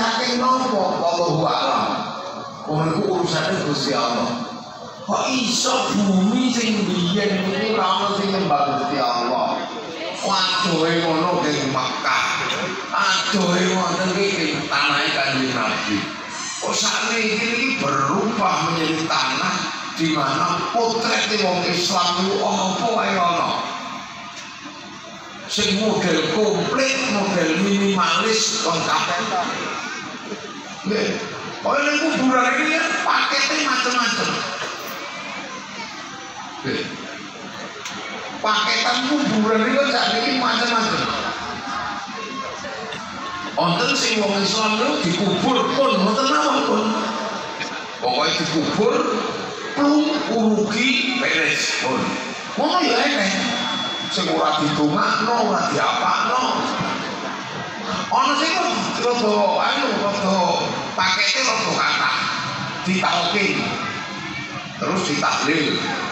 saking nopo wallahu a'lam. Wong iku urusane Gusti Allah. Kok iso bumi sing biyen iki ora ono sing nyembah Gusti Allah. Waduhe ngono ing Makkah. Aduhe wonten iki tanahe Kanjeng Nabi. Kok sakniki iki berubah menjadi tanah di mana potret wong Islam itu apa wae ono. Sing model komplit, model minimalis lengkap. Nggih. Kok nek kuburan iki kan pakete macam-macam. Nggih. Paketan kuburan iki kan sakniki macam-macam. Wonten sing wong Islam itu dikubur pun mboten napa pun. Pokoke dikubur plung urugi beres pun. Ngono ya enek. Sing ora didongakno, ora diapakno. Ana sing rada rada pakete rada kathah. Ditalkin. Terus ditahlil.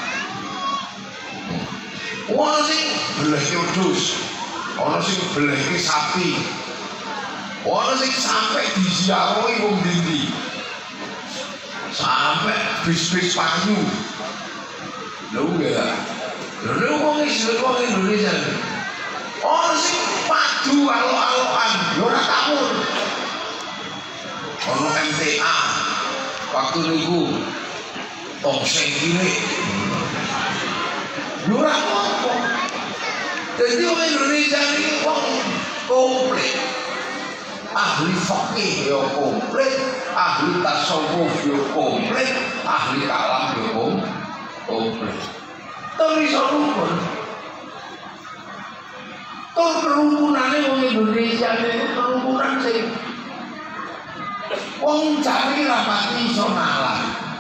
Ana sing belehke wedhus. Ana sing belehke sapi. Ana sing sampe disiarohi wong dindi. Sampe bis-bis payu. Lho ya. Lho wong Indonesia. Ana sing padu alok-alokan, yo ora takut. Ana MTA. Waktu niku tongseng cilik. Yo ora apa. Dadi wong Indonesia iki wong komplit. Ahli fikih yo komplit, ahli tasawuf yo komplit, ahli kalam yo komplit. Tapi iso rukun. Toh kerukunane wong Indonesia niku kerukunan sing wong cari rapati iso nalar.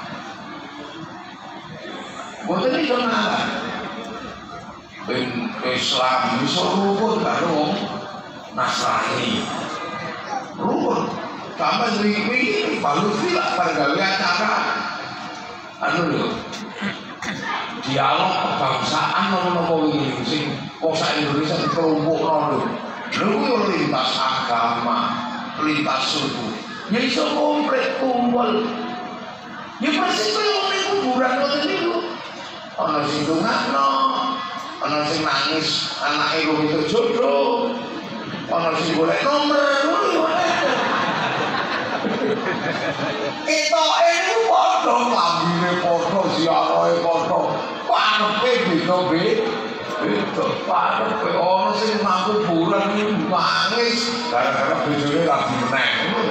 Mboten iso nalar. Ben Islam iso rukun karo wong Nasrani. Rukun sampai iki balu sila pergawe acara anu lho dialog kebangsaan nopo iki sing kota Indonesia dikelompokno lho kuwi lintas agama lintas suku ya iso komplit kumpul ya persis kaya wong kuburan ngoten niku ana sing ndongakno ana sing nangis anake wong itu jodoh ana sing golek nomor Etoke niku padha lambine padha siarahe padha karepe beda-beda karepe ana sing mampu bulan iki nangis gara-gara bojone lagi meneh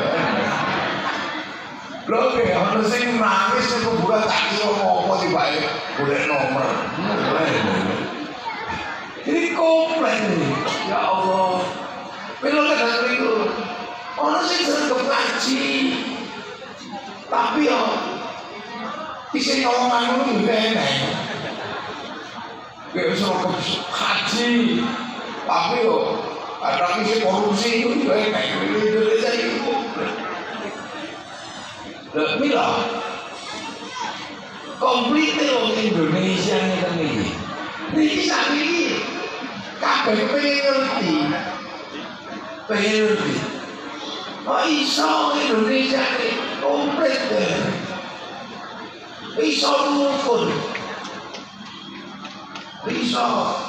lho ana sing nangis nek bulan tak kira apa tibake golek nomor ini komplek nih ya Allah Pero kadang itu orang sih sering ngaji, tapi ya isi omongan itu juga enak. Gak bisa haji, tapi ya kadang isi korupsi itu juga enak. Indonesia itu, lebih lah. Komplitnya orang Indonesia ini. Ini saat ini, kabeh pengen ngerti. Oh iso Indonesia ini komplit deh. Iso rukun. Iso.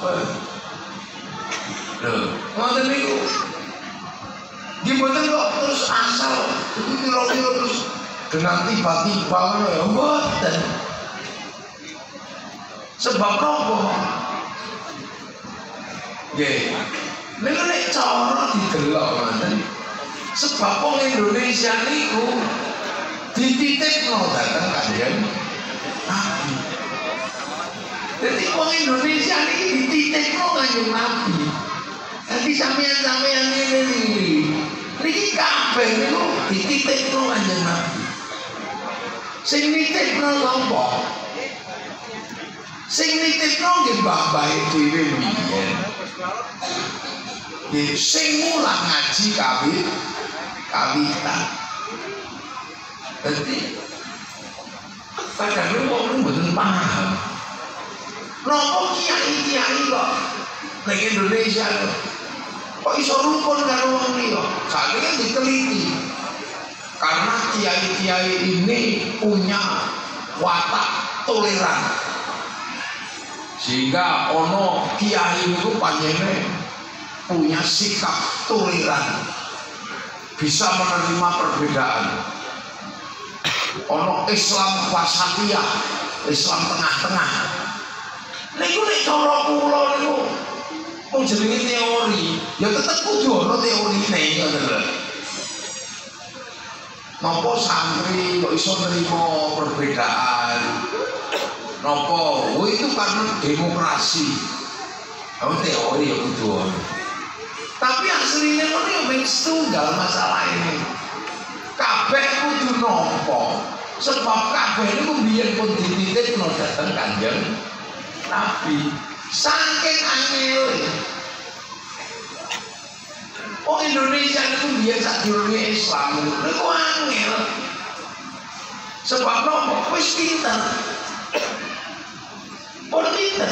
Loh, ngoten niku. Diboten kok terus asal, kira-kira terus dengan tiba-tiba ngono ya mboten. Sebab apa? Nggih. Nek cara didelok ngoten. Sebab wong Indonesia niku dititipno dateng kanjeng Nabi. Jadi wong Indonesia niki dititipno kanjeng Nabi. Dadi sampeyan-sampeyan niki kabeh niku dititipno kanjeng Nabi. Sing nitipno sapa? Sing nitipno nggih babahe dhewe biyen. Nggih sing mulang ngaji kawitan. Jadi kadang wong mboten paham. Napa kiai-kiai kok ning Indonesia kok iso rukun karo wong liya? Saiki kan diteliti. kiai-kiai ini punya watak toleran, sehingga ono kiai itu panjene punya sikap toleran, bisa menerima perbedaan. Ono Islam wasatiyah, Islam tengah-tengah. Niku nek cara kula niku mung jenenge teori, ya tetep kudu ana teorine ngoten lho. Napa santri kok iso nerima perbedaan? Napa? Oh itu karena demokrasi. Oh teori ya kudu ana. Tapi aslinya ngono ya mung setunggal masalah ini. Kabeh kudu nampa. Sebab kabeh niku biyen pun dititipno dhateng Kanjeng Nabi. Saking angel. Oh Indonesia itu biyen sadurunge Islam niku angel. Sebab nopo? Wis pinter. Pun pinter.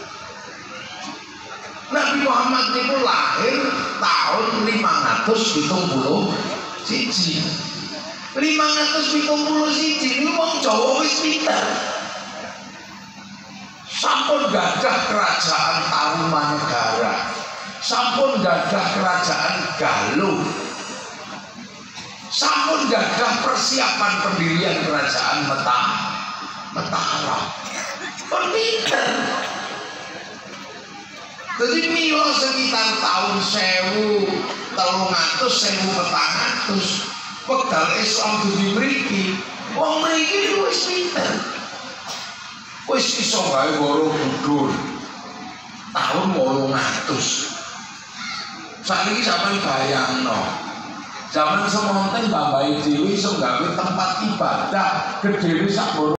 Nabi Muhammad niku lahir tahun 571. 571 niku wong Jawa wis pinter. Sampun gadah kerajaan Tarumanegara, sampun gadah kerajaan Galuh, sampun gadah persiapan pendirian kerajaan Mataram. Pinter. Jadi milo sekitar tahun 1300, 1400 wekdal Islam dugi mriki, wong mriki wis pinter. Wis iso gawe Borobudur tahun 800. Saiki sampeyan bayangno. Zaman semonten Mbah Bayi dhewe iso gawe tempat ibadah gedhe sak